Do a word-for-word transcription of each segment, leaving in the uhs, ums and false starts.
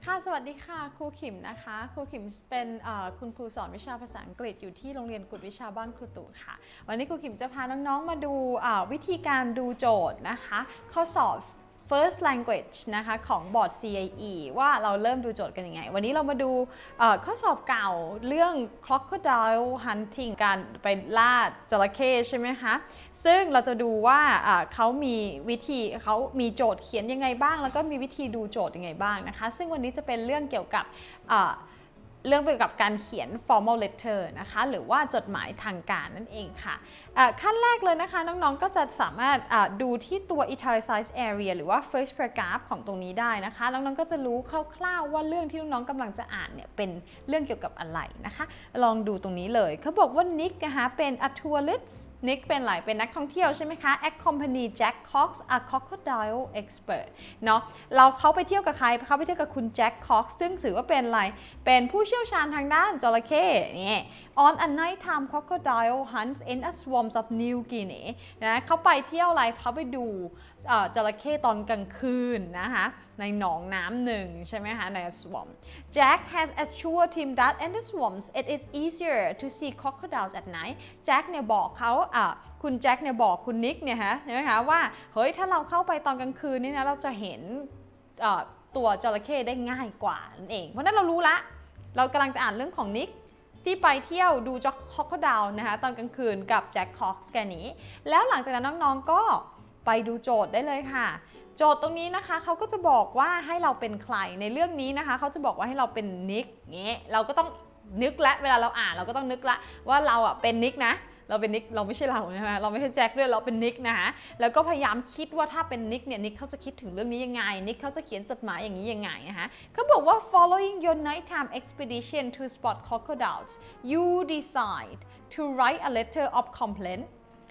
ค่ะสวัสดีค่ะครูขิมนะคะครูขิมเป็นคุณครูสอนวิชาภาษาอังกฤษอยู่ที่โรงเรียนกุฎวิชาบ้านครูตู่ค่ะวันนี้ครูขิมจะพาน้องๆมาดูวิธีการดูโจทย์นะคะข้อสอบ first language นะคะของบอร์ด ซี ไอ อี ว่าเราเริ่มดูโจทย์กันยังไงวันนี้เรามาดูข้อสอบเก่าเรื่อง crocodile hunting การไปล่าจระเข้ใช่ไหมคะซึ่งเราจะดูว่าเขามีวิธีเขามีโจทย์เขียนยังไงบ้างแล้วก็มีวิธีดูโจทย์ยังไงบ้างนะคะซึ่งวันนี้จะเป็นเรื่องเกี่ยวกับเรื่องเกี่ยวกับการเขียน formal letter นะคะหรือว่าจดหมายทางการนั่นเองค่ะขั้นแรกเลยนะคะน้องๆก็จะสามารถดูที่ตัว italicized area หรือว่า first paragraph ของตรงนี้ได้นะคะน้องๆก็จะรู้คร่าวๆว่าเรื่องที่น้องๆกำลังจะอ่านเนี่ยเป็นเรื่องเกี่ยวกับอะไรนะคะลองดูตรงนี้เลยเขาบอกว่า Nick นะคะเป็น a tourist Nick เป็นอะไรเป็นนักท่องเที่ยวใช่ไหมคะ accompany Jack Cox a crocodile expert เนาะเราเขาไปเที่ยวกับใครเขาไปเที่ยวกับคุณ Jack Cox ซึ่งถือว่าเป็นอะไรเป็นผู้เชี่ยวชาญทางด้านจระเข้นี่ on a nighttime crocodile hunts in a swamp of New Guinea นะเขาไปเที่ยวอะไรเขาไปดูจระเข้ตอนกลางคืนนะคะในหนองน้ำหนึ่งใช่ไหมคะใน swamp Jack has assured him that in the swamps it is easier to see crocodiles at night Jack เนี่ยบอกเขาคุณแจ็คเนี่ยบอกคุณนิกเนี่ยฮะใช่ไหมคะว่าเฮ้ยถ้าเราเข้าไปตอนกลางคืนนี่นะเราจะเห็นตัวจระเข้ได้ง่ายกว่านั่นเองเพราะนั้นเรารู้ละเรากำลังจะอ่านเรื่องของนิกที่ไปเที่ยวดูจ็อกคอกดาวนะคะตอนกลางคืนกับแจ็คคอกส์แกนี้แล้วหลังจากนั้นน้องๆก็ไปดูโจทย์ได้เลยค่ะโจทย์ตรงนี้นะคะเขาก็จะบอกว่าให้เราเป็นใครในเรื่องนี้นะคะเขาจะบอกว่าให้เราเป็นนิกเงี้ยเราก็ต้องนึกและเวลาเราอ่านเราก็ต้องนึกละว่าเราอ่ะเป็นนิกนะเราเป็นนิกเราไม่ใช่เราใช่ไหมเราไม่ใช่แจ็คด้วยเราเป็นนิกนะคะแล้วก็พยายามคิดว่าถ้าเป็นนิกเนี่ยนิกเขาจะคิดถึงเรื่องนี้ยังไงนิกเขาจะเขียนจดหมายอย่างนี้ยังไงนะคะเขาบอกว่า following your nighttime expedition to spot crocodiles you decide to write a letter of complaint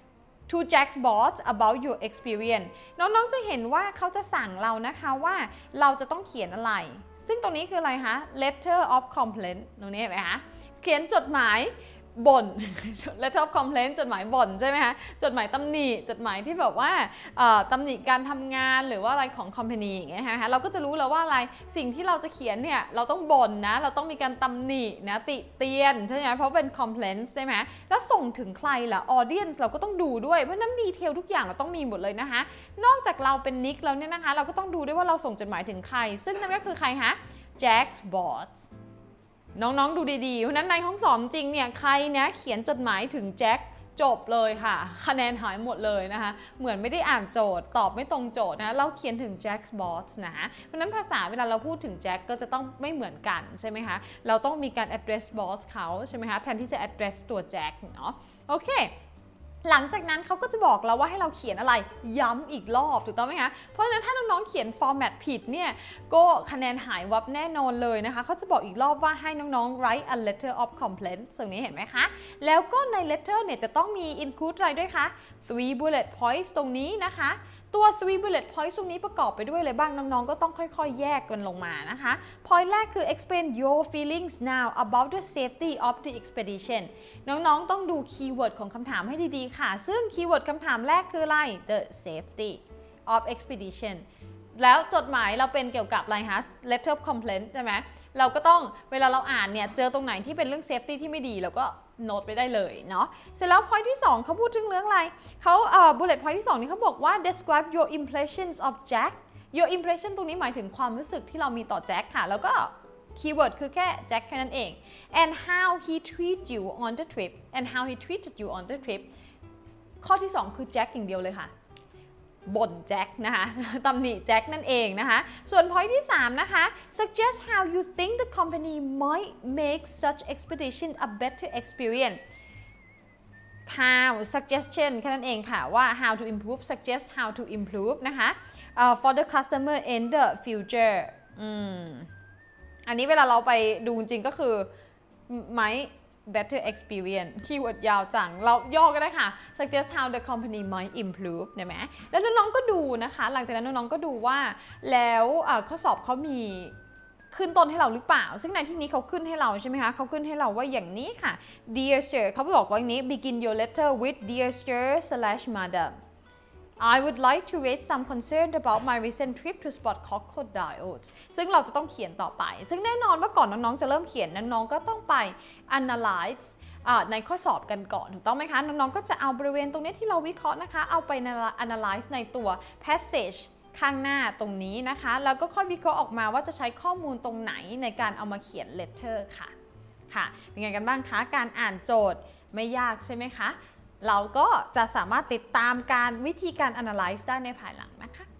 to Jack's boss about your experience น้องๆจะเห็นว่าเขาจะสั่งเรานะคะว่าเราจะต้องเขียนอะไรซึ่งตรงนี้คืออะไรคะ letter of complaint ตรงนี้เห็นไหมคะเขียนจดหมายบ่น letter of complaint จดหมายบ่นใช่ไหมคะจดหมายตำหนิจดหมายที่แบบว่าตำหนิการทำงานหรือว่าอะไรของ company อย่างเงี้ยนะคะเราก็จะรู้แล้วว่าอะไรสิ่งที่เราจะเขียนเนี่ยเราต้องบ่นนะเราต้องมีการตำหนินะติเตียนใช่ไหมเพราะเป็น complaint ใช่ไหมแล้วส่งถึงใครล่ะ audience เราก็ต้องดูด้วยเพราะนั้นดีเทลทุกอย่างเราต้องมีหมดเลยนะคะนอกจากเราเป็น Nick แล้วเนี่ยนะคะเราก็ต้องดูด้วยว่าเราส่งจดหมายถึงใครซึ่งนั่นก็คือใครคะ Jack's bossน้องๆดูดีๆเพราะนั้นในห้องสอบจริงเนี่ยใครนะเขียนจดหมายถึงแจ็คจบเลยค่ะคะแนนหายหมดเลยนะคะเหมือนไม่ได้อ่านโจทย์ตอบไม่ตรงโจทย์นะเราเขียนถึงแจ็คบอสนะเพราะนั้นภาษาเวลาเราพูดถึงแจ็คก็จะต้องไม่เหมือนกันใช่ไหมคะเราต้องมีการ address boss เขาใช่ไหมคะแทนที่จะ address ตัวแจ็คเนาะโอเคหลังจากนั้นเขาก็จะบอกเราว่าให้เราเขียนอะไรย้ำอีกรอบถูกต้องไหมคะเพราะฉะนั้นถ้าน้องๆเขียนฟอร์แมตผิดเนี่ยก็คะแนนหายวับแน่นอนเลยนะคะเขาจะบอกอีกรอบว่าให้น้องๆ write a letter of complaint ตรงนี้เห็นไหมคะแล้วก็ใน letter เนี่ยจะต้องมี include อะไรด้วยคะ three bullet points ตรงนี้นะคะตัว three bullet points ตรงนี้ประกอบไปด้วยอะไรบ้างน้องๆก็ต้องค่อยๆแยกกันลงมานะคะ point แรกคือ explain your feelings now about the safety of the expedition น้องๆต้องดูคีย์เวิร์ดของคำถามให้ดีๆค่ะซึ่งคีย์เวิร์ดคำถามแรกคืออะไร the safety of expedition แล้วจดหมายเราเป็นเกี่ยวกับอะไรคะ letter of complaint ใช่ไหมเราก็ต้องเวลาเราอ่านเนี่ยเจอตรงไหนที่เป็นเรื่อง safety ที่ไม่ดีเราก็โน้ตไปได้เลยเนาะเสร็จแล้ว point ที่สองเขาพูดถึงเรื่องอะไรเขาเอ่อ bullet point ที่สองนี่เขาบอกว่า describe your impressions of Jack your impression ตรงนี้หมายถึงความรู้สึกที่เรามีต่อแจ็คค่ะแล้วก็คีย์เวิร์ดคือแค่แจ็คแค่นั้นเอง and how he treat you on the trip and how he treated you on the trip ข้อที่สองคือแจ็คอย่างเดียวเลยค่ะบ่นแจ็คนะคะตำหนิแจ็คนั่นเองนะคะส่วน point ที่สามนะคะ suggest how you think the company might make such expedition a better experience how suggestion แค่นั้นเองค่ะว่า how to improve suggest how to improve นะคะ uh, for the customer in the future อืมอันนี้เวลาเราไปดูจริงก็คือ might better experience คีย์เวิร์ดยาวจังเราย่อก็ได้ค่ะ suggest how the company might improve ได้ไหมแล้วน้องๆก็ดูนะคะหลังจากนั้นน้องๆก็ดูว่าแล้วข้อสอบเขามีขึ้นต้นให้เราหรือเปล่าซึ่งในที่นี้เขาขึ้นให้เราใช่ไหมคะเขาขึ้นให้เราว่าอย่างนี้ค่ะ dear sir เขาบอกว่าอย่างนี้ begin your letter with dear sir slash madam I would like to raise some concern about my recent trip to spot crocodiles ซึ่งเราจะต้องเขียนต่อไปซึ่งแน่นอนว่าก่อนน้องๆจะเริ่มเขียนน้องๆก็ต้องไป analyze ในข้อสอบกันก่อนถูกต้องไหมคะน้องๆก็จะเอาบริเวณตรงนี้ที่เราวิเคราะห์นะคะเอาไป analyze ในตัว passage ข้างหน้าตรงนี้นะคะแล้วก็ค่อยวิเคราะห์ออกมาว่าจะใช้ข้อมูลตรงไหนในการเอามาเขียน letter ค่ะค่ะเป็นไงกันบ้างคะการอ่านโจทย์ไม่ยากใช่ไหมคะเราก็จะสามารถติดตามการวิธีการ analyze ได้ในภายหลังนะคะ